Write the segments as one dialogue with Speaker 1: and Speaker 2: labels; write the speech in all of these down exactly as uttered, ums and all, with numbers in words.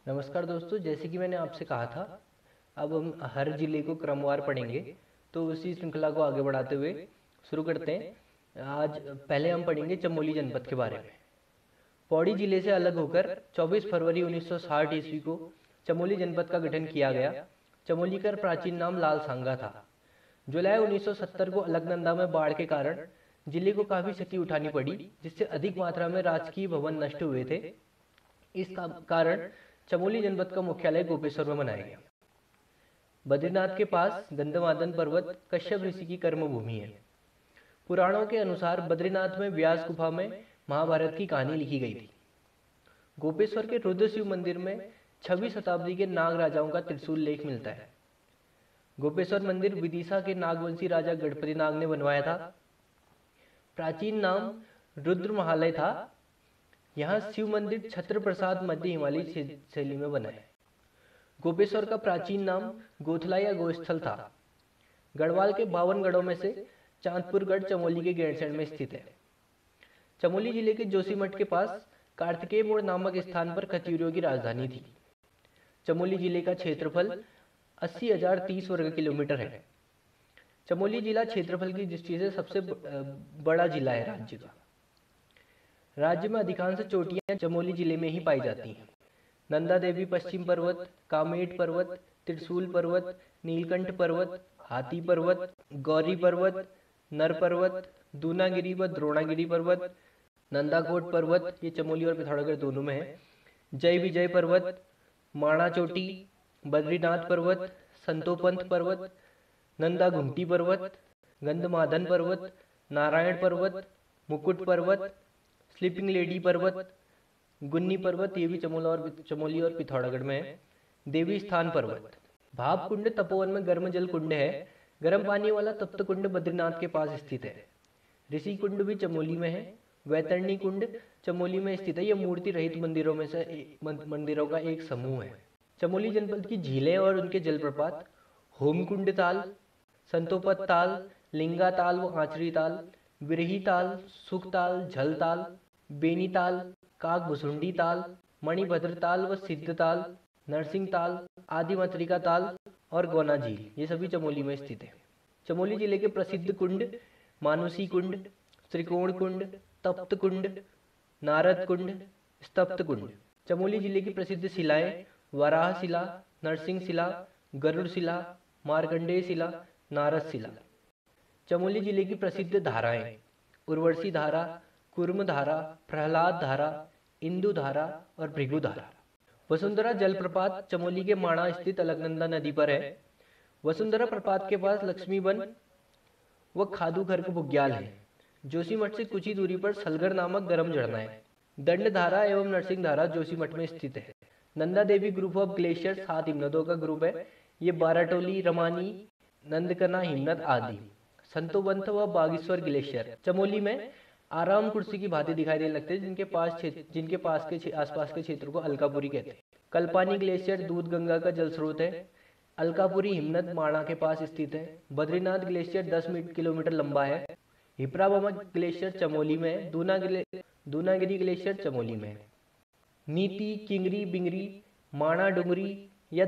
Speaker 1: नमस्कार दोस्तों, जैसे कि मैंने आपसे कहा था, अब हम हर जिले को क्रमवार पढ़ेंगे। तो उसी श्रृंखला को आगे बढ़ाते हुए शुरू करते हैं। आज पहले हम पढ़ेंगे चमोली जनपद के बारे में। पौड़ी जिले से अलग होकर चौबीस फरवरी उन्नीस सौ साठ ईस्वी को चमोली जनपद का गठन किया गया। चमोली का प्राचीन नाम लाल सांगा था। जुलाई उन्नीस सौ सत्तर को अलकनंदा में बाढ़ के कारण जिले को काफी क्षति उठानी पड़ी, जिससे अधिक मात्रा में राजकीय भवन नष्ट हुए थे। इस कारण चमोली जनपद का मुख्यालय गोपेश्वर में बनाया गया। बद्रीनाथ के पास गंधमादन पर्वत कश्यप ऋषि की कर्मभूमि है। पुराणों के अनुसार बद्रीनाथ में व्यास गुफा में महाभारत की कहानी लिखी गई थी। गोपेश्वर के रुद्र शिव मंदिर में छठी शताब्दी के नाग राजाओं का त्रिशूल लेख मिलता है। गोपेश्वर मंदिर विदिशा के नागवंशी राजा गणपति नाग ने बनवाया था। प्राचीन नाम रुद्र महालय था। यहाँ शिव मंदिर छत्र प्रसाद मध्य हिमालयी शैली में बना है। गोपेश्वर का प्राचीन नाम गोथला या गोस्थल था। गढ़वाल के बावन गढ़ों में से चांदपुर गढ़ चमोली के गैरसैंण में स्थित है। चमोली जिले के जोशीमठ के पास कार्तिकेय मोड़ नामक स्थान पर खतीरियों की राजधानी थी। चमोली जिले का क्षेत्रफल अस्सी हजार तीस वर्ग किलोमीटर है। चमोली जिला क्षेत्रफल की दृष्टि से सबसे बड़ा जिला है राज्य का। राज्य में अधिकांश चोटियां चमोली जिले में ही पाई जाती हैं। नंदा देवी पश्चिम पर्वत, कामेट पर्वत, त्रिशूल पर्वत, नीलकंठ पर्वत, हाथी पर्वत, गौरी पर्वत, नर पर्वत, दूनागिरी व द्रोणागिरी पर्वत, नंदाकोट पर्वत, ये चमोली और पिथौरागढ़ दोनों में है। जय विजय पर्वत, माणा चोटी, बद्रीनाथ पर्वत, संतोपंथ पर्वत, नंदा घुमटी पर्वत, गंधमादन पर्वत, नारायण पर्वत, मुकुट पर्वत, स्लीपिंग लेडी पर्वत, गुन्नी पर्वत, ये भी चमोला और चमोली और पिथौरागढ़ में है। देवी स्थान पर्वत, भाप कुंड तपोवन में गर्म जल कुंड है। गर्म पानी वाला तप्त कुंड बद्रीनाथ के पास स्थित है। ऋषि कुंड भी चमोली में है। वैतरणी कुंड चमोली में स्थित है। यह मूर्ति रहित मंदिरों में से मंदिरों का एक समूह है। चमोली जनपद की झीलें और उनके जलप्रपात होमकुंड ताल, संतोपत ताल, लिंगा ताल व आंचरी ताल, विरही ताल, सुख ताल, झल ताल, बेनी ताल, काक भुसुंडी ताल, मणिभद्र ताल व सिद्ध ताल, नरसिंह ताल, आदिमत्रिका ताल और गौना झील, ये सभी चमोली में स्थित है। चमोली जिले के प्रसिद्ध कुंड मानुसी कुंड, त्रिकोण कुंड, तप्त कुंड, नारद कुंड, स्तप्त कुंड। चमोली जिले की प्रसिद्ध शिलाएं वराह शिला, नरसिंह शिला, गरुड़ शिला, मार्कंडेय शिला, नारद शिला। चमोली जिले की प्रसिद्ध धाराएं उर्वशी धारा, कुर्म धारा, प्रहलाद धारा, इंदु धारा और भृगु धारा। वसुंधरा जलप्रपात चमोली के माणा स्थित अलकनंदा नदी पर है। वसुंधरा प्रपात के पास लक्ष्मीबन व खादू खर्क बुग्याल है। जोशीमठ से कुछ ही दूरी पर सलगर नामक गर्म झरना है। दंड धारा एवं नरसिंह धारा जोशीमठ में स्थित है। Nanda Devi group of glacier सात हिमनदों का ग्रुप है। ये बाराटोली, रमानी, नंदकना हिमनद आदि। संतोबंथ व बागेश्वर ग्लेशियर चमोली में आराम कुर्सी की भांति दिखाई देने लगते हैं, जिनके पास जिनके पास के आसपास के क्षेत्र को अलकापुरी कहते हैं। कल्पानी ग्लेशियर दूध गंगा का जल स्रोत है। अलकापुरी हिमनद माणा के पास स्थित है। बद्रीनाथ ग्लेशियर दस किलोमीटर लंबा है। हिप्राबमा ग्लेशियर चमोली में है। दूना ग्ले, दूनागिरी ग्लेशियर चमोली में है। नीति, किंगरी, बिंगरी, माणा डुंगरी या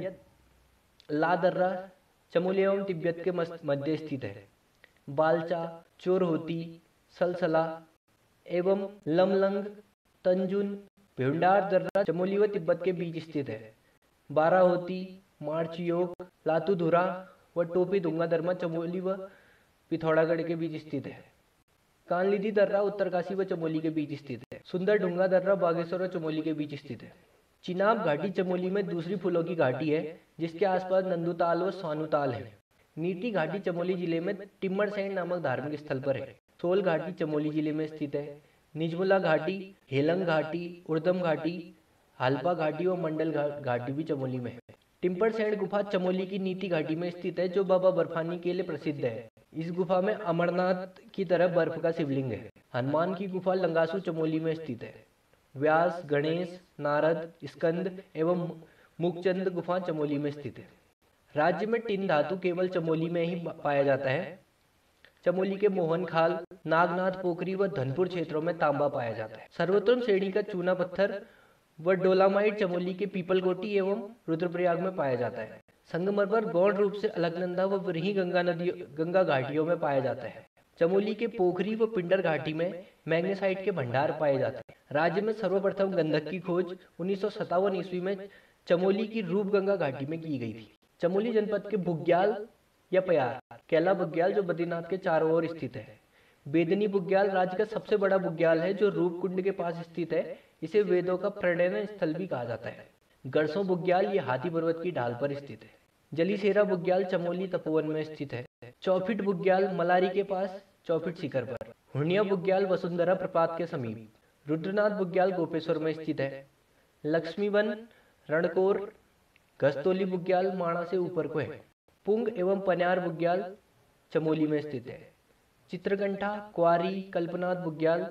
Speaker 1: लादर्रा चमोली एवं तिब्बत के मध्य स्थित है। बालचा, चोरहोती, सलसला एवं लमलंग, तंजुन, भिंडार दर्रा चमोली व तिब्बत के बीच स्थित है। बाराहोती, मार्चयोग, लातूधुरा व टोपी दुंगा दर्रा चमोली व पिथौरागढ़ के बीच स्थित है। कानलिधि दर्रा उत्तरकाशी व चमोली के बीच स्थित है। सुंदर डुंगा दर्रा बागेश्वर और चमोली के बीच स्थित है। चिनाब घाटी चमोली में दूसरी फूलों की घाटी है, जिसके आसपास नंदुताल व स्वानुताल है। नीति घाटी चमोली जिले में टिम्मरसैंण नामक धार्मिक स्थल पर है। सोल घाटी चमोली जिले में स्थित है। निजमुला घाटी, हेलंग घाटी, उर्दम घाटी, हालपा घाटी और मंडल घाटी भी चमोली में है। टिम्मरसैंण गुफा चमोली की नीति घाटी में स्थित है, जो बाबा बर्फानी के लिए प्रसिद्ध है। इस गुफा में अमरनाथ की तरह बर्फ का शिवलिंग है। हनुमान की गुफा लंगासू चमोली में स्थित है। व्यास, गणेश, नारद, स्कंद एवं मुखचंद गुफा चमोली में स्थित है। राज्य में टिन धातु केवल चमोली में ही पाया जाता है। चमोली के मोहनखाल, नागनाथ पोखरी व धनपुर क्षेत्रों में तांबा पाया जाता है। सर्वोत्तम श्रेणी का चूना पत्थर वह डोलामाइट चमोली के पीपलकोटी एवं रुद्रप्रयाग में पाया जाता है। संगमरमर गौण रूप से अलकनंदा व वरही गंगा नदी गंगा घाटियों में पाया जाता है। चमोली के पोखरी व पिंडर घाटी में मैग्नेसाइट के भंडार पाए जाते हैं। राज्य में सर्वप्रथम गंधक की खोज उन्नीस सौ सत्तावन ईस्वी में चमोली की रूपगंगा घाटी में की गई थी। चमोली जनपद के बुग्याल या पयार, कैला बुग्याल जो बद्रीनाथ के चारों ओर स्थित है। बेदनी बुग्याल राज्य का सबसे बड़ा बुग्याल है जो रूपकुंड के पास स्थित है। इसे वेदों का प्रणयन स्थल भी कहा जाता है। गरसों बुग्याल ये हाथी पर्वत की ढाल पर स्थित है। जलीसेरा बुग्याल चमोली तपोवन में स्थित है। चौफिट बुग्याल मलारी के पास चौफिट शिखर पर। हुर्निया बुग्याल वसुंधरा प्रपात के समीप। रुद्रनाथ बुग्याल गोपेश्वर में स्थित है। लक्ष्मीवन रणकोर घस्तोली बुग्याल माणा से ऊपर को है। पुंग एवं पन्यार बुग्याल चमोली में स्थित है। चित्रकंठा, क्वारी, कल्पनाथ बुग्याल,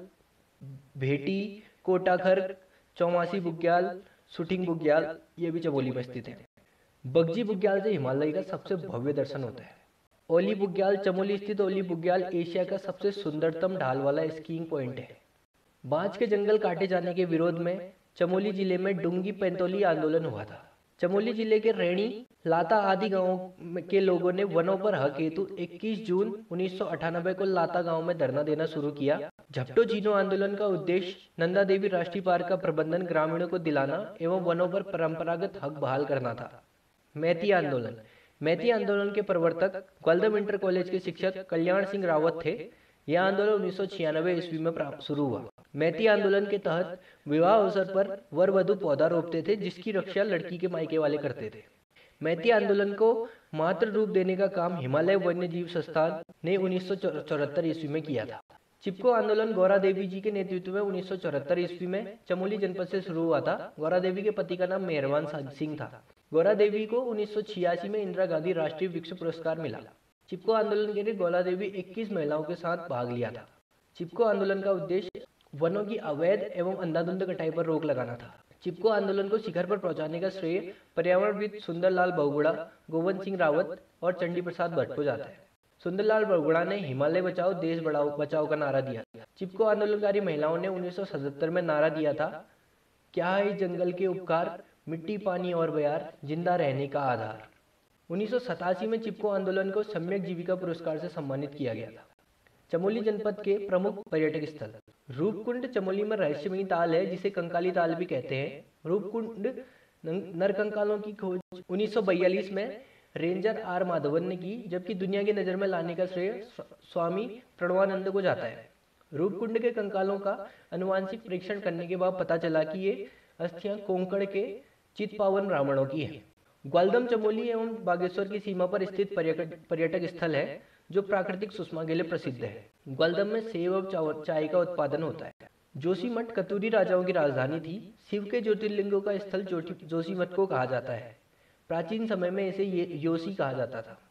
Speaker 1: भेटी, कोटाखर, चौमासी बुग्याल, सुटिंग बुग्याल ये भी चमोली में स्थित है। बगजी बुग्याल से हिमालय का सबसे भव्य दर्शन होता है। ओली बुग्याल चमोली स्थित ओली बुग्याल एशिया का सबसे सुंदरतम ढाल वाला स्कीइंग पॉइंट है। बांज के जंगल काटे जाने के विरोध में चमोली जिले में डुंगी पैंतोली आंदोलन हुआ था। चमोली जिले के रैणी, लाता आदि गांवों के लोगों ने वनों पर हक हेतु इक्कीस जून उन्नीस सौ अठानबे को लाता गांव में धरना देना शुरू किया। झपटो जीनो आंदोलन का उद्देश्य नंदा देवी राष्ट्रीय पार्क का प्रबंधन ग्रामीणों को दिलाना एवं वनों पर परंपरागत हक बहाल करना था। मैती आंदोलन मैती आंदोलन के प्रवर्तक ग्वालदम इंटर कॉलेज के शिक्षक कल्याण सिंह रावत थे। यह आंदोलन उन्नीस सौ छियानवे ईस्वी में शुरू हुआ। मैती आंदोलन के तहत विवाह अवसर पर वर वधु पौधा रोपते थे जिसकी रक्षा लड़की के मायके वाले करते थे। मैती आंदोलन को मात्र रूप देने का काम हिमालय वन्य जीव संस्थान ने उन्नीस सौ चौहत्तर ईस्वी में किया था। चिपको आंदोलन गौरा देवी जी के नेतृत्व में उन्नीस सौ चौहत्तर ईस्वी में चमोली जनपद से शुरू हुआ था। गौरा देवी के पति का नाम मेहरबान सिंह था। गौरा देवी को उन्नीस सौ छियासी में इंदिरा गांधी राष्ट्रीय वृक्ष पुरस्कार मिला। चिपको आंदोलन के लिए गौरा देवी इक्कीस महिलाओं के साथ भाग लिया था। चिपको आंदोलन का उद्देश्य वनों की अवैध एवं अंधाधुंध कटाई पर रोक लगाना था। चिपको आंदोलन को शिखर पर पहुंचाने का श्रेय पर्यावरणविद सुंदरलाल बहुगुणा, गोविंद सिंह रावत और चंडी प्रसाद भट्ट को जाता है। सुंदरलाल बहुगुणा ने हिमालय बचाओ देश बढ़ाओ बचाओ का नारा दिया। चिपको आंदोलनकारी महिलाओं ने उन्नीस सौ सतहत्तर में नारा दिया था, क्या है जंगल के उपकार, मिट्टी पानी और बयार, जिंदा रहने का आधार। उन्नीस सौ सतासी में चिपको आंदोलन को सम्यक जीविका पुरस्कार से सम्मानित किया गया था। चमोली जनपद के प्रमुख पर्यटक स्थल रूपकुंड चमोली में रहस्यमयी ताल है जिसे कंकाली ताल भी कहते हैं। रूपकुंड नरकंकालों की खोज उन्नीस सौ बयालीस में रेंजर आर माधवन ने की, जबकि दुनिया की नजर में लाने का श्रेय स्वामी प्रणवानंद को जाता है। रूपकुंड के कंकालों का अनुवांशिक परीक्षण करने के बाद पता चला कि ये अस्थियां कोंकण के चितपावन ब्राह्मणों की है। ग्वालदम चमोली एवं बागेश्वर की सीमा पर स्थित पर्यटक स्थल है जो प्राकृतिक सुषमा के लिए प्रसिद्ध है। ग्वालदम में सेब और चाय का उत्पादन होता है। जोशीमठ कतूरी राजाओं की राजधानी थी। शिव के ज्योतिर्लिंगों का स्थल जोशीमठ को कहा जाता है। प्राचीन समय में इसे योशी कहा जाता था।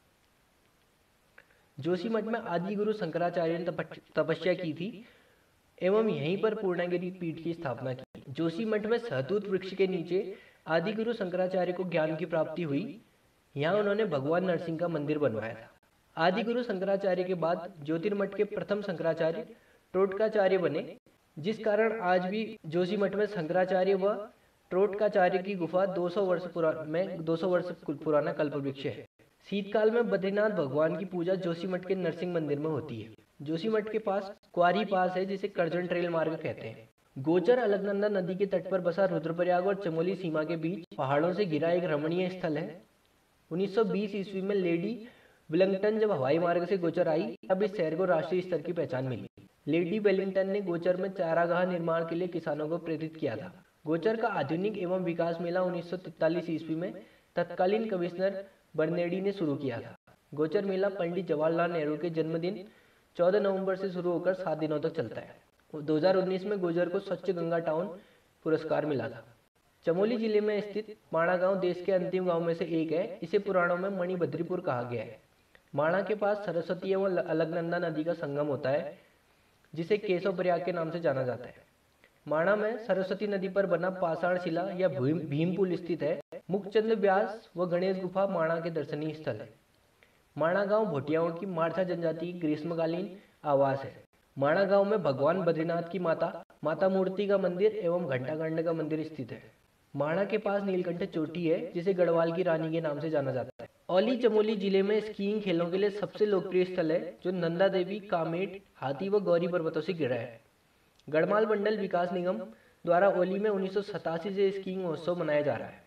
Speaker 1: जोशीमठ में आदि गुरु शंकराचार्य ने तपस्या की थी एवं यहीं पर पूर्णागिरि पीठ की स्थापना की। जोशीमठ में सहतूत वृक्ष के नीचे आदि गुरु शंकराचार्य को ज्ञान की प्राप्ति हुई। यहाँ उन्होंने भगवान नरसिंह का मंदिर बनवाया था। आदि गुरु शंकराचार्य के बाद ज्योतिर्मठ के प्रथम शंकराचार्य टोटकाचार्य बने, जिस कारण आज भी जोशीमठ में शंकराचार्य व टोटकाचार्य की गुफा दो सौ वर्ष पुराना में दो सौ वर्ष पुराना कल्प वृक्ष है। शीतकाल में बद्रीनाथ भगवान की पूजा जोशीमठ के नरसिंह मंदिर में होती है। जोशीमठ के पास क्वारी पास है जिसे कर्जन ट्रेल मार्ग कहते हैं। गोचर अलकनंदा नदी के तट पर बसा रुद्रप्रयाग और चमोली सीमा के बीच पहाड़ों से घिरा एक रमणीय स्थल है। उन्नीस सौ बीस ईस्वी में लेडी वेलिंगटन जब हवाई मार्ग से गोचर आई तब इस शहर को राष्ट्रीय स्तर की पहचान मिली। लेडी वेलिंगटन ने गोचर में चारागाह निर्माण के लिए किसानों को प्रेरित किया था। गोचर का आधुनिक एवं विकास मेला उन्नीस सौ तैंतालीस ईस्वी में तत्कालीन कमिश्नर बर्नेडी ने शुरू किया था। गोचर मेला पंडित जवाहरलाल नेहरू के जन्मदिन चौदह नवंबर से शुरू होकर सात दिनों तक चलता है। दो हज़ार उन्नीस में गोचर को स्वच्छ गंगा टाउन पुरस्कार मिला था। चमोली जिले में स्थित माणा गांव देश के अंतिम गांव में से एक है। इसे पुराणों में मणिभद्रीपुर कहा गया है। माणा के पास सरस्वती एवं अलकनंदा नदी का संगम होता है जिसे केशव प्रयाग के नाम से जाना जाता है। माणा में सरस्वती नदी पर बना पाषाण शिला या भीम पुल स्थित है। मुखचंद्र व्यास व गणेश गुफा माणा के दर्शनीय स्थल है। माणा गांव भोटियाओं की मारथा जनजाति की ग्रीष्मकालीन आवास है। माणा गांव में भगवान बद्रीनाथ की माता माता मूर्ति का मंदिर एवं घंटाकर्ण का मंदिर स्थित है। माणा के पास नीलकंठ चोटी है जिसे गढ़वाल की रानी के नाम से जाना जाता है। औली चमोली जिले में स्कीइंग खेलों के लिए सबसे लोकप्रिय स्थल है जो नंदा देवी, कामेट, हाथी व गौरी पर्वतों से घिरा है। गढ़माल मंडल विकास निगम द्वारा औली में उन्नीस सौ सतासी से स्कीइंग महोत्सव मनाया जा रहा है।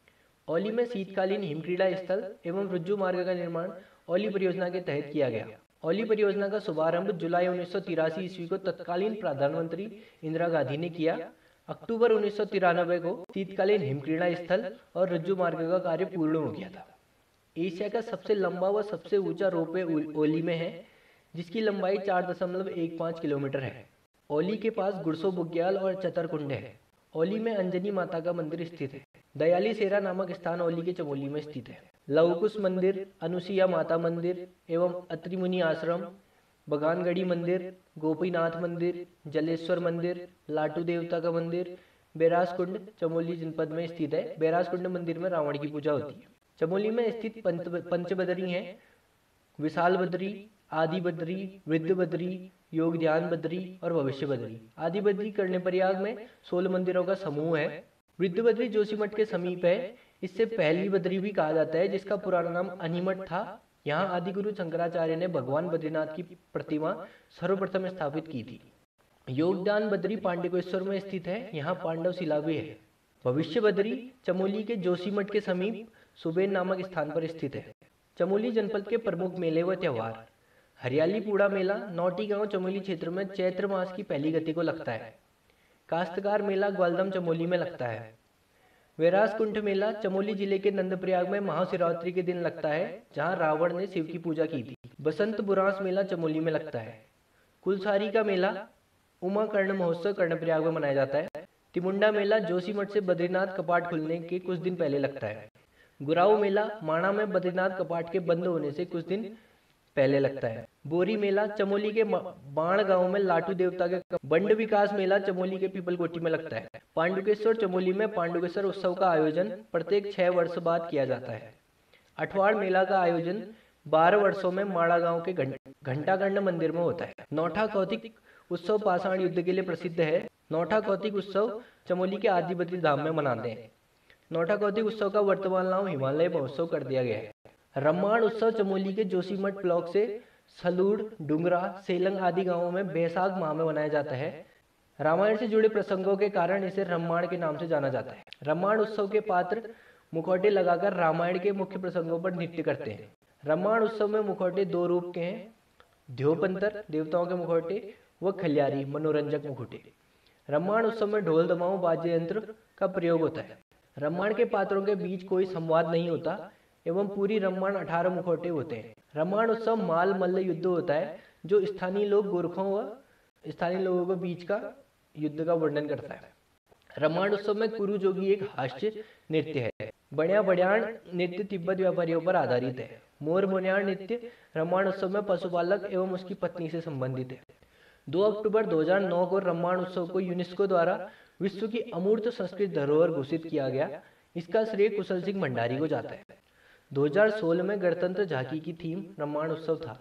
Speaker 1: औली में शीतकालीन हिमक्रीड़ा स्थल एवं रुज्जु मार्ग का निर्माण औली परियोजना के तहत किया गया। औली परियोजना का शुभारंभ जुलाई उन्नीस सौ तिरासी ईस्वी को तत्कालीन प्रधानमंत्री इंदिरा गांधी ने किया। अक्टूबर उन्नीस सौ तिरानवे को शीतकालीन हिमक्रीड़ा स्थल और रुज्जु मार्ग का कार्य पूर्ण हो गया था। एशिया का सबसे लंबा व सबसे ऊंचा रोपवे औली में है जिसकी लंबाई चार दशमलव एक पाँच किलोमीटर है। औली के पास गुरसो बुग्याल और चतरकुंड है। औली में अंजनी माता का मंदिर स्थित है। दयाली सेरा नामक स्थान औली के चमोली में स्थित है। लवकुश मंदिर, अनुसुईया माता मंदिर एवं अत्रि मुनि आश्रम, बगानगढ़ी मंदिर, गोपीनाथ मंदिर, जलेश्वर मंदिर, लाटू देवता का मंदिर, बैरासकुंड चमोली जनपद में स्थित है। बैरासकुंड मंदिर में रावण की पूजा होती है। चमोली में स्थित पंच पंचबदरी हैं विशाल बद्री, आदि बद्री, वृद्ध बद्री, योग ध्यान बद्री और भविष्य बद्री। आदि बद्री कर्णप्रयाग में सोलह मंदिरों का समूह है। वृद्ध बद्री जोशीमठ के समीप है। इससे पहली बद्री भी कहा जाता है जिसका पुराना नाम अनिमठ था। यहाँ आदि गुरु शंकराचार्य ने भगवान बद्रीनाथ की प्रतिमा सर्वप्रथम स्थापित की थी। योगदान बद्री पांडुकेश्वर में स्थित है। यहाँ पांडव शिला भी है। भविष्य बद्री चमोली के जोशीमठ के समीप सुबेन नामक स्थान पर स्थित है। चमोली जनपद के प्रमुख मेले व त्योहार। हरियाली पूड़ा मेला नौटी गांव चमोली क्षेत्र में चैत्र मास की पहली गति को लगता है। काश्तकार मेला ग्वालदम चमोली में लगता है। वैरासकुंठ मेला चमोली जिले के नंदप्रयाग में महाशिवरात्रि के दिन लगता है जहां रावण ने शिव की पूजा की थी। बसंत बुरांस मेला चमोली में लगता है। कुलसारी का मेला उमा कर्ण महोत्सव कर्णप्रयाग में मनाया जाता है। तिमुंडा मेला जोशीमठ से बद्रीनाथ कपाट खुलने के कुछ दिन पहले लगता है। गुराऊ मेला माणा में बद्रीनाथ कपाट के बंद होने से कुछ दिन पहले लगता है। बोरी मेला चमोली के बाण गांव में लाटू देवता के। बंड विकास मेला चमोली के पीपलकोटी में लगता है। पांडुकेश्वर चमोली में पांडुकेश्वर उत्सव का आयोजन प्रत्येक छह वर्ष बाद किया जाता है। अठवाड़ मेला का आयोजन बारह वर्षों में माड़ा गांव के घंटाकर्ण मंदिर में होता है। नौठा कौतिक उत्सव पाषाण युद्ध के लिए प्रसिद्ध है। नौठा कौतिक उत्सव चमोली के आदिबद्री धाम में मनाते हैं। नौठा कौतिक उत्सव का वर्तमान नाम हिमालय महोत्सव कर दिया गया है। रम्माण उत्सव चमोली के जोशीमठ ब्लॉक से सलूड़, डुंगरा, सेलंग आदि गांवों में बैसाख माह में मनाया जाता है। रामायण से जुड़े प्रसंगों के कारण इसे रम्माण के नाम से जाना जाता है। रम्माण उत्सव के पात्र मुखौटे लगाकर रामायण के मुख्य प्रसंगों पर नृत्य करते हैं। रम्माण उत्सव में मुखौटे दो रूप के हैं, ध्योपंतर देवताओं के मुखौटे व खलियारी मनोरंजक मुखौटे। रम्माण उत्सव में ढोल दमाऊ वाद्य यंत्र का प्रयोग होता है। रम्माण के पात्रों के बीच कोई संवाद नहीं होता एवं पूरी रम्माण अठारह मुखौटे होते हैं। रम्माण उत्सव माल मल्ल युद्ध होता है जो स्थानीय लोग गोरखों व स्थानीय लोगों के बीच का युद्ध का वर्णन करता है। रम्माण उत्सव में कुरु जोगी एक हास्य नृत्य है। बड़िया बड़ियाण नृत्य तिब्बत व्यापारियों पर आधारित है। मोर मोनियाण नृत्य रम्माण उत्सव में पशुपालक एवं उसकी पत्नी से संबंधित है। दो अक्टूबर दो हज़ार नौ को रम्माण उत्सव को यूनेस्को द्वारा विश्व की अमूर्त संस्कृत धरोहर घोषित किया गया। इसका श्रेय कुशल सिंह भंडारी को जाता है। दो हज़ार सोलह में गणतंत्र झांकी की थीम रम्माण उत्सव था।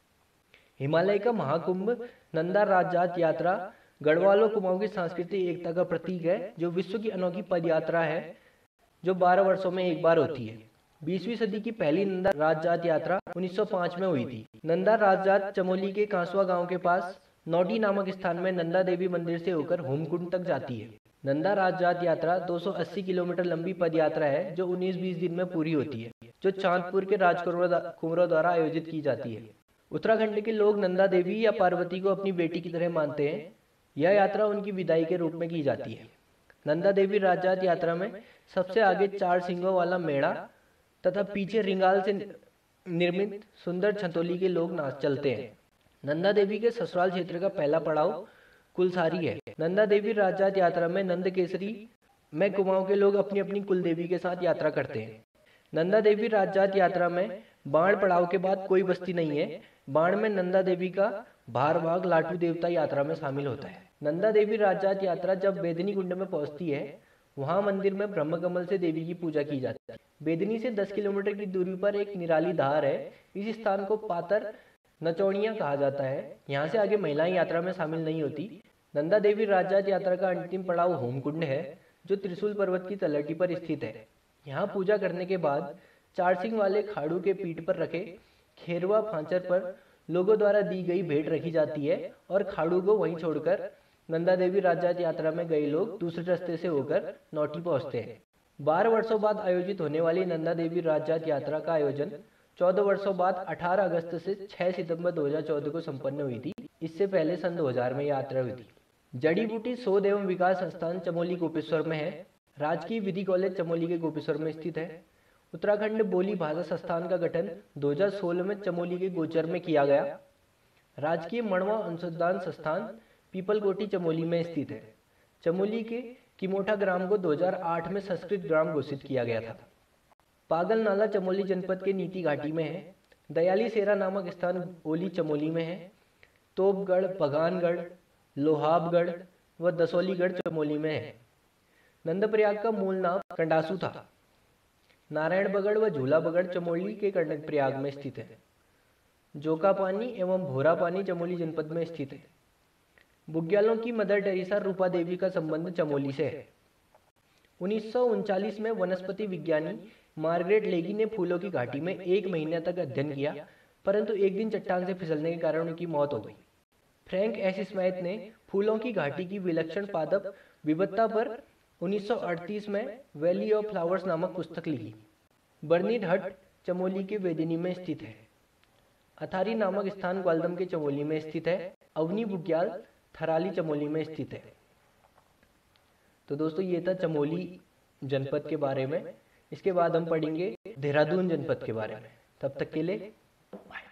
Speaker 1: हिमालय का महाकुंभ नंदा राजजात यात्रा गढ़वालों कुमाऊं की सांस्कृतिक एकता का प्रतीक है जो विश्व की अनोखी पदयात्रा है जो बारह वर्षों में एक बार होती है। बीसवीं सदी की पहली नंदा राजजात यात्रा उन्नीस सौ पाँच में हुई थी। नंदा राजजात चमोली के कांसवा गांव के पास नौटी नामक स्थान में नंदा देवी मंदिर से होकर होमकुंड तक जाती है। नंदा राजजात यात्रा दो सौ अस्सी किलोमीटर लंबी पद यात्रा है जो उन्नीस बीस दिन में पूरी होती है, जो चांदपुर के राजकुंवरों द्वारा आयोजित की जाती है। उत्तराखंड के लोग नंदा देवी या पार्वती को अपनी बेटी की तरह मानते हैं। यह यात्रा उनकी विदाई के रूप में की जाती है। नंदा देवी राजजात यात्रा में सबसे आगे चार सिंगों वाला मेढ़ा तथा पीछे रिंगाल से निर्मित सुंदर छतौली के लोग नाच चलते हैं। नंदा देवी के ससुराल क्षेत्र का पहला पड़ाव कुलसारी है। नंदा देवी राजजात यात्रा में नंद केसरी में कुमाऊं के लोग अपनी अपनी कुल देवी के साथ यात्रा करते हैं। नंदा देवी राजजात यात्रा में बाण पड़ाव के बाद कोई बस्ती नहीं है। बाण में नंदा देवी का भार भाग लाटू देवता यात्रा में शामिल होता है। नंदा देवी राजजात यात्रा जब बेदनी कुंड में पहुंचती है वहां मंदिर में ब्रह्म कमल से देवी की पूजा की जाती है। बेदनी से दस किलोमीटर की दूरी पर एक निराली धार है। इस स्थान को पातर नचौड़ियां कहा जाता है। यहाँ से आगे महिलाएं यात्रा में शामिल नहीं होती। नंदा देवी राजजात यात्रा का अंतिम पड़ाव होमकुंड है, जो त्रिशूल पर्वत की तलहटी पर स्थित है। यहाँ पूजा करने के बाद चार सिंग वाले खाड़ू के पीठ पर रखे खेरवा फांचर पर लोगों द्वारा दी गई भेंट रखी जाती है और खाड़ू को वहीं छोड़कर नंदा देवी राजजात यात्रा में गए लोग दूसरे रास्ते से होकर नौटी पहुंचते हैं। बारह वर्षों बाद आयोजित होने वाली नंदा देवी राजजात यात्रा का आयोजन चौदह वर्षों बाद अठारह अगस्त से छह सितंबर दो हज़ार चौदह को संपन्न हुई थी। इससे पहले सन दो हज़ार में यात्रा हुई थी। जड़ी बूटी शोध एवं विकास संस्थान चमोली गोपेश्वर में है। राजकीय विधि कॉलेज चमोली के गोपेश्वर में स्थित है। उत्तराखंड बोली भाषा संस्थान का गठन दो हज़ार सोलह में चमोली के गोचर में किया गया। राजकीय मड़वा अनुसंधान संस्थान पीपलकोटी चमोली में स्थित है। चमोली के किमोठा ग्राम को दो हज़ार आठ में संस्कृत ग्राम घोषित किया गया था। पागल नाला चमोली जनपद के नीति घाटी में है। दयाली सेरा नामक स्थान ओली चमोली में है। तोपगढ़, भगानगढ़, लोहाबगढ़ व दसोलीगढ़ चमोली में है। नंदप्रयाग का मूल नाम कंडासू था। नारायणबगड़ व झूलाबगड़ चमोली के कर्णप्रयाग में स्थित है। जोकापानी एवं भोरापानी चमोली जनपद में स्थित है। बुग्यालों की मदर टेरेसा रूपा देवी का संबंध चमोली से है। उन्नीस सौ उनचालीस में वनस्पति विज्ञानी मार्गरेट लेगी ने फूलों की घाटी में एक महीने तक अध्ययन किया, परंतु एक दिन चट्टान से फिसलने के कारण उनकी मौत हो गई। फ्रैंक एस स्मिथ ने फूलों की घाटी की विलक्षण पादप विविधता पर उन्नीस सौ अड़तीस में वैली ऑफ फ्लावर्स नामक पुस्तक लिखी। बर्निड हट चमोली के वेदिनी में स्थित है। अथारी नामक स्थान ग्वालदम के चमोली में स्थित है। अवनी बुग्याल थराली चमोली में स्थित है। तो दोस्तों ये था चमोली जनपद के बारे में। इसके बाद हम पढ़ेंगे देहरादून जनपद के बारे में। तब तक के लिए बाय।